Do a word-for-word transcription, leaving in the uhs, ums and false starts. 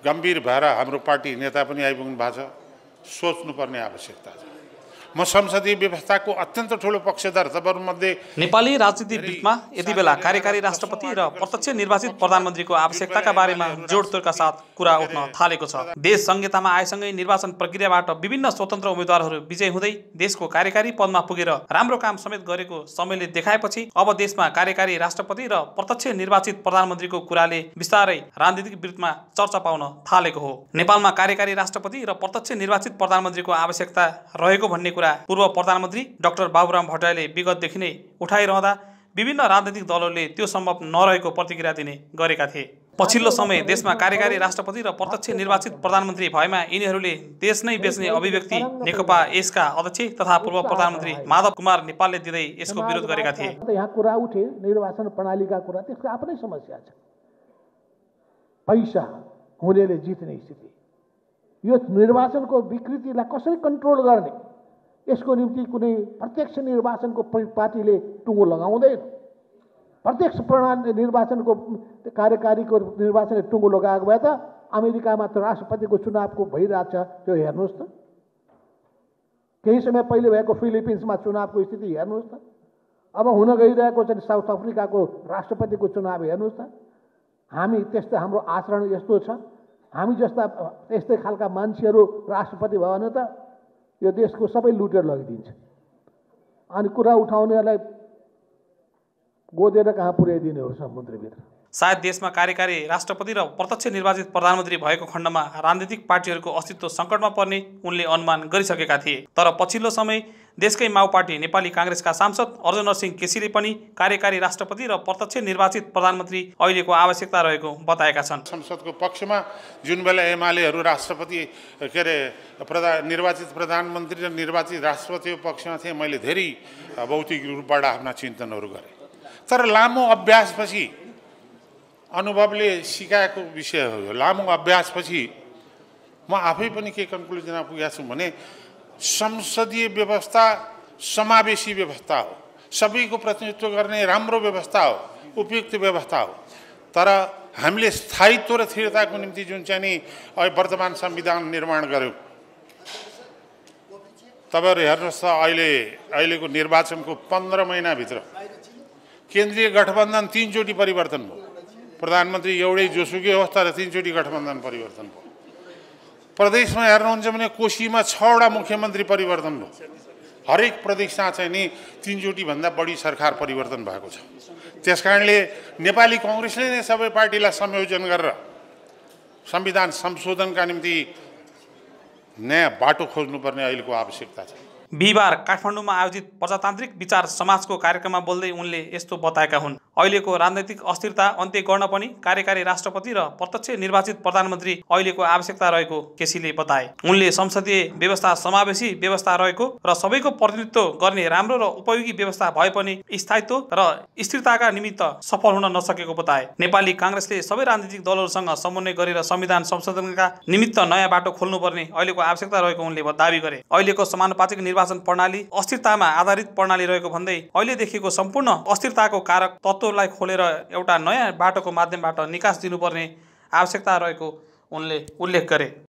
गम्भीर भएर हाम्रो पार्टी नेता पनि आइपुग्नु भएको छ, सोच्नुपर्ने आवश्यकता छ। म संसदीय व्यवस्थाको अत्यन्त ठुलो पक्षधर तपाईँहरूमध्ये। नेपाली राजनीतिबिदमा यति बेला कार्यकारी राष्ट्रपति र प्रत्यक्ष निर्वाचित प्रधानमन्त्रीको आवश्यकताका बारेमा जोडतोडका साथ कुरा उठ्न थालेको छ। देश संहितामा आएसँगै निर्वाचन प्रक्रियाबाट विभिन्न स्वतन्त्र उम्मेद्वारहरू विजय हुँदै देशको कार्यकारी पदमा पुगेर राम्रो काम समेत गरेको समयले देखाएपछि अब देशमा कार्यकारी राष्ट्रपति र प्रत्यक्ष निर्वाचित प्रधानमन्त्रीको कुराले बिस्तारै राजनीतिक वृत्तमा चर्चा पाउन थालेको हो। नेपालमा कार्यकारी राष्ट्रपति र प्रत्यक्ष निर्वाचित प्रधानमन्त्रीको आवश्यकता रहेको भन्ने कुरा पूर्व प्रधानमन्त्री डाक्टर बाबुराम भट्टराईले विगतदेखि नै उठाइरहँदा विभिन्न राजनीतिक दलहरूले त्यो सम्भव नरहेको प्रतिक्रिया दिने गरेका थिए। पछिल्लो समय देशमा कार्यकारी राष्ट्रपति र प्रत्यक्ष निर्वाचित प्रधानमन्त्री भएमा यिनीहरूले देश नै बेच्ने अभिव्यक्ति नेकपा यसका अध्यक्ष तथा पूर्व प्रधानमन्त्री माधव कुमार नेपालले दिँदै यसको विरोध गरेका थिए। यहाँ कुरा उठे निर्वाचन प्रणालीका कुरा, त्यसको आफ्नै समस्या छ। पैसा हुनेले जित्ने स्थिति, यो निर्वाचनको विकृतिलाई कसरी कन्ट्रोल गर्ने, यसको निम्ति कुनै प्रत्यक्ष निर्वाचनको पार्टीले टुङ्गो लगाउँदैन। प्रत्यक्ष प्रणाली निर्वाचनको कार्यकारीको निर्वाचनले टुङ्गो लगाएको भए त अमेरिकामा त राष्ट्रपतिको चुनावको भइरहेको छ, त्यो हेर्नुहोस् त। केही समय पहिले भएको फिलिपिन्समा चुनावको स्थिति हेर्नुहोस् त। अब हुन गइरहेको चाहिँ साउथ अफ्रिकाको राष्ट्रपतिको चुनाव हेर्नुहोस् त। हामी त्यस्तै, हाम्रो आचरण यस्तो छ। हामी जस्ता यस्तै खालका मान्छेहरू राष्ट्रपति भयो भने त यो देशको सबै लुटेर लगिदिन्छ। अनि कुरा उठाउनेहरूलाई गोदेर कहाँ पुर्याइदिने हो समुद्रभित्र। सायद देशमा कार्यकारी राष्ट्रपति र प्रत्यक्ष निर्वाचित प्रधानमन्त्री भएको खण्डमा राजनीतिक पार्टीहरूको अस्तित्व सङ्कटमा पर्ने उनले अनुमान गरिसकेका थिए। तर पछिल्लो समय देशकै माओ पार्टी नेपाली काङ्ग्रेसका सांसद अर्जुन सिंह केसीले पनि कार्यकारी राष्ट्रपति र प्रत्यक्ष निर्वाचित प्रधानमन्त्री अहिलेको आवश्यकता रहेको बताएका छन्। संसदको पक्षमा जुन बेला एमालेहरू राष्ट्रपति के अरे प्रधान निर्वाचित प्रधानमन्त्री र निर्वाचित राष्ट्रपतिको पक्षमा थिए, मैले धेरै भौतिक रूपबाट आफ्ना चिन्तनहरू गरेँ। तर लामो अभ्यासपछि, अनुभवले सिकाएको विषय हो यो, लामो अभ्यासपछि म आफै पनि के कन्क्लुजनमा पुगेको छु भने संसदीय व्यवस्था समावेशी व्यवस्था हो, सबैको प्रतिनिधित्व गर्ने राम्रो व्यवस्था हो, उपयुक्त व्यवस्था हो। तर हामीले स्थायित्व र स्थिरताको निम्ति जुन चाहिँ नि वर्तमान संविधान निर्माण गर्यौँ, तपाईँहरू हेर्नुहोस् त अहिले अहिलेको निर्वाचनको पन्ध्र महिनाभित्र केन्द्रीय गठबन्धन तीनचोटि परिवर्तन भयो। प्रधानमन्त्री एउटै जोसुकै होस् तर तीनचोटि गठबन्धन परिवर्तन भयो। प्रदेशमा हेर्नुहुन्छ भने कोशीमा छवटा मुख्यमन्त्री परिवर्तन भयो। हरेक प्रदेशमा चाहिँ नि तीनचोटि भन्दा बढी सरकार परिवर्तन भएको छ। त्यसकारणले नेपाली काङ्ग्रेसले नै सबै पार्टीलाई संयोजन गरेर संविधान संशोधनका निम्ति नयाँ बाटो खोज्नुपर्ने अहिलेको आवश्यकता छ। बिहिबार काठमाडौँमा आयोजित प्रजातान्त्रिक विचार समाजको कार्यक्रममा बोल्दै उनले यस्तो बताएका हुन्। अहिलेको राजनैतिक अस्थिरता अन्त्य गर्न पनि कार्यकारी राष्ट्रपति र प्रत्यक्ष निर्वाचित प्रधानमन्त्री अहिलेको आवश्यकता रहेको केसीले बताए। उनले संसदीय व्यवस्था समावेशी व्यवस्था रहेको र सबैको प्रतिनिधित्व गर्ने राम्रो र उपयोगी व्यवस्था भए पनि स्थायित्व र स्थिरताका निमित्त सफल हुन नसकेको बताए। नेपाली काङ्ग्रेसले सबै राजनीतिक दलहरूसँग समन्वय गरेर संविधान संशोधनका निमित्त नयाँ बाटो खोल्नुपर्ने अहिलेको आवश्यकता रहेको उनले दावी गरे। अहिलेको समानुपातिक निर्वाचन प्रणाली अस्थिरतामा आधारित प्रणाली रहेको भन्दै अहिले देखिएको सम्पूर्ण अस्थिरताको कारक तत्त्वलाई खोलेर एउटा नयाँ बाटोको माध्यमबाट निकास दिनुपर्ने आवश्यकता रहेको उनले उल्लेख गरे।